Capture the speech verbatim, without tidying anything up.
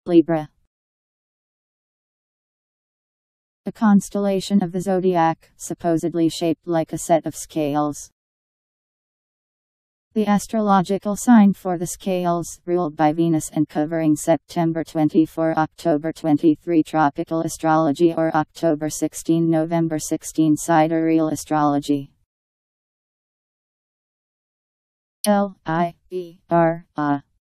Libra. A constellation of the zodiac, supposedly shaped like a set of scales. The astrological sign for the scales, ruled by Venus and covering September twenty-fourth to October twenty-third tropical astrology, or October sixteenth to November sixteenth sidereal astrology. L I B R A